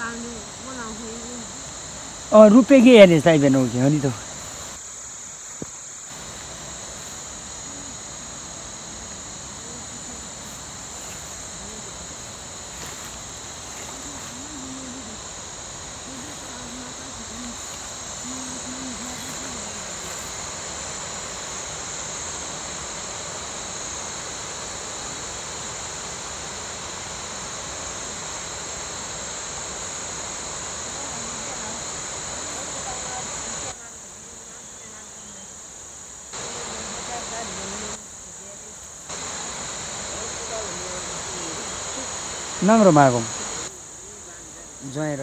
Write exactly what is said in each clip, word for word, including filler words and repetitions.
Oh, rupiah ke ya saya benar ke hari tu. Nang rumah aku, Jair.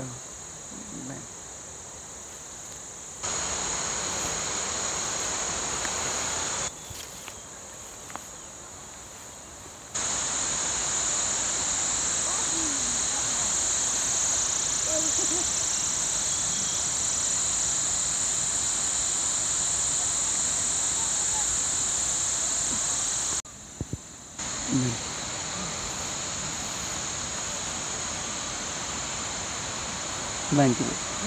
Bantu.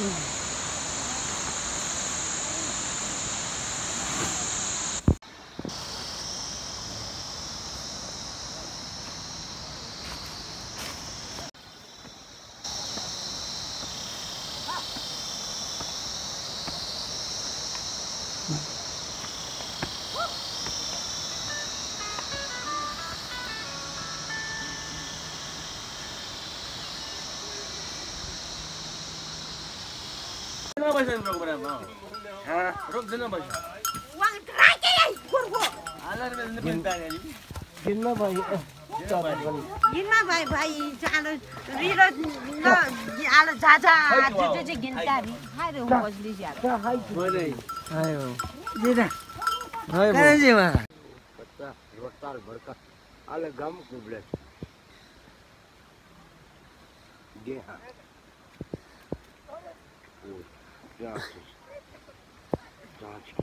Hah? Rok dina ba siya? Wang trake ay kurgo. Alar में नहीं बनता है जी Gimana bayi? गिनमा भाइ भाइ जानो रिरो न आलो जाजा त्यो चाहिँ गिन्ता रि हाइ रे बजली ज्या बोले Ayo, jadi. Ayo. Kan sih mah. पत्ता वक्ताल बड़का आले गम कुबले दे हां ओ जांच जांच की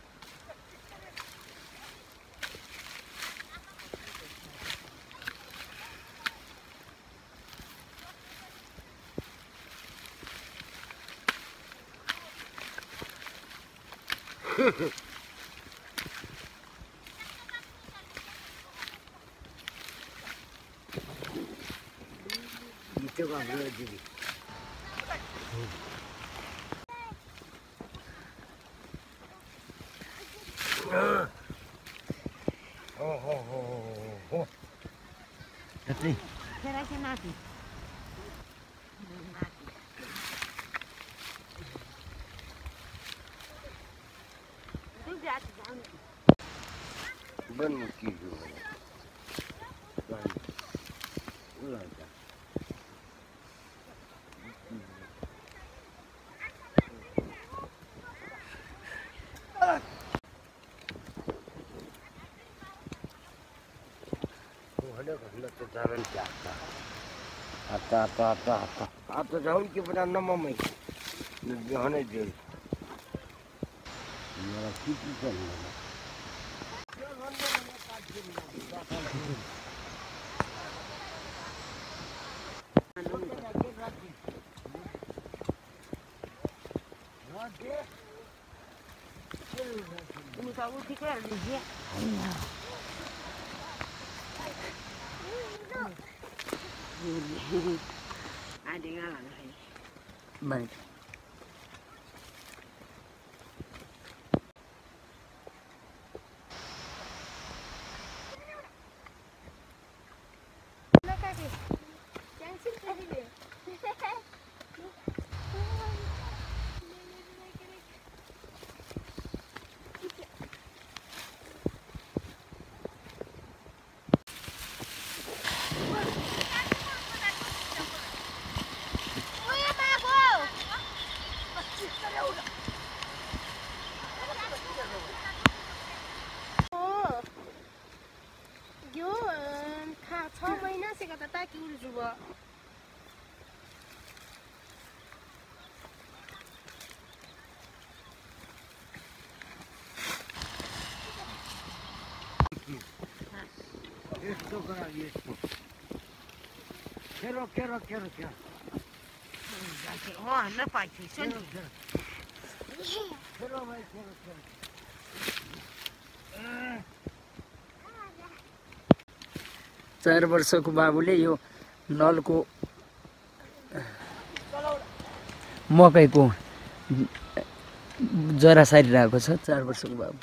itu kan boleh jadi oh oh oh oh Tapi. Kira ke mati बन मुक्की जो है उलाता वो हड़े हड़े तो जावन क्या आता आता आता आता आता जाऊं के बना नमम में होने दे मेरा किसी से नहीं Muka uti ko yan dia. Ada ngalan hai. Baik. Esto para esto. Quiero, quiero, quiero, quiero. हो नपाइथ्यो सुन चार वर्षको बाबुले यो नलको मकैको जरा सारिरहेको छ। चार वर्षको बाबु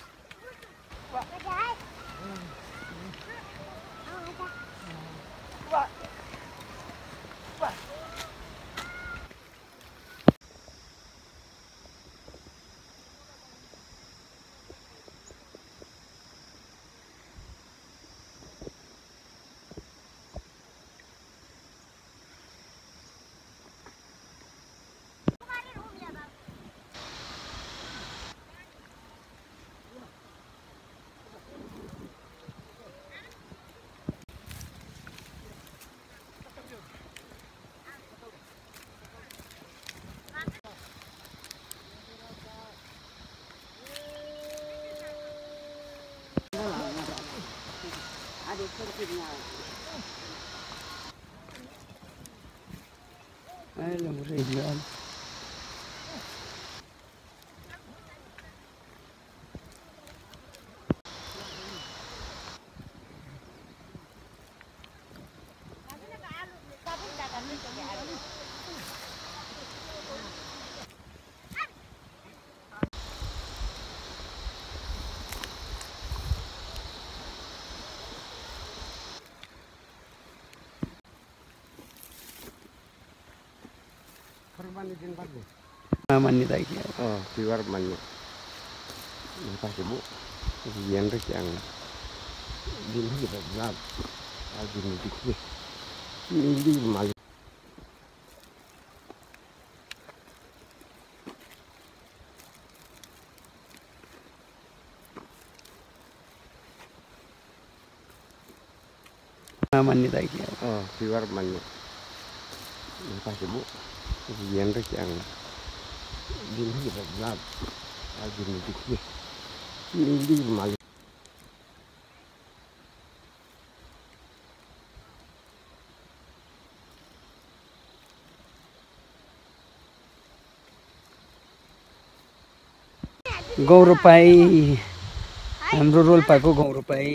मान्यता kia. Oh, keluar mana? Kasih bu, yang yang di sini bergerak, di sini dikit, ini di mana? मान्यता kia. Oh, keluar mana? Kasih bu, yang yang di sini bergerak, di sini dikit, ini di mana? गौरपाई हाम्रो रोल्पाको गौरपाई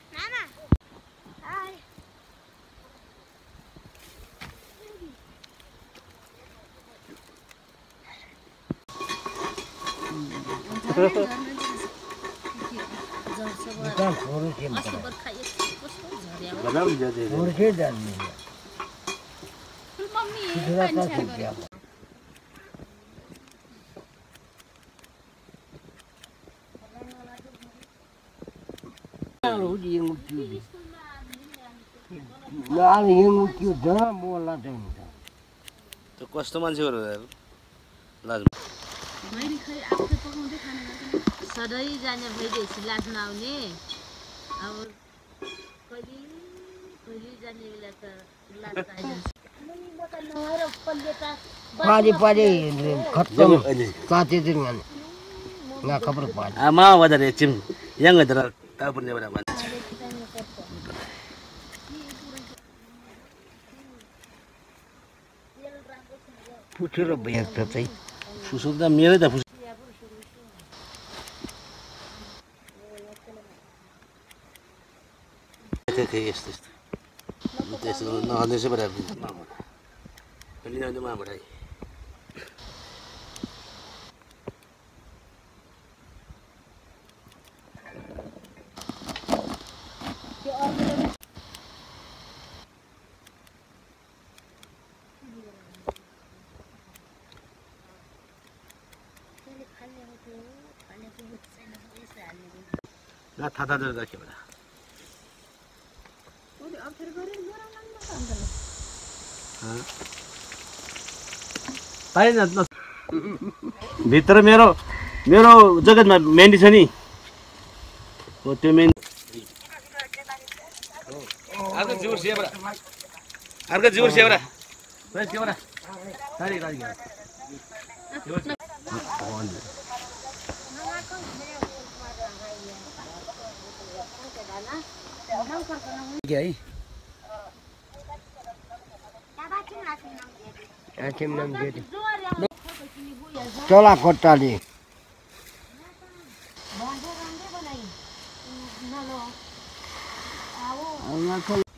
तो कस्तो मान्छेहरु लाज मैले खै आफै पकाउँदै खाने सधैँ जाने भइदिएपछि लाज नआउने अब कहिले कहिले जाने बेला त लाज आइन्छ पानी पानी खत्म काटे दिन nggak kabar pan ama wada de tim yang ada tabun ne wada man pucuk banyak tapi fusul da mere da fusul ke ke este este este no no se para mama ni no mama para ना था था दर के बड़ा हां पाए न भित्र मेरो मेरो जगतमा मेन्डी छ नि हो त्यो मेन अर्को जोर से बड़ा अर्को जोर से बड़ा बस के बड़ा सारी गाडी क्या है Acim nam jadi. चला खोट्टाले भन्दै भन्दै बनाइ नलो आओ अब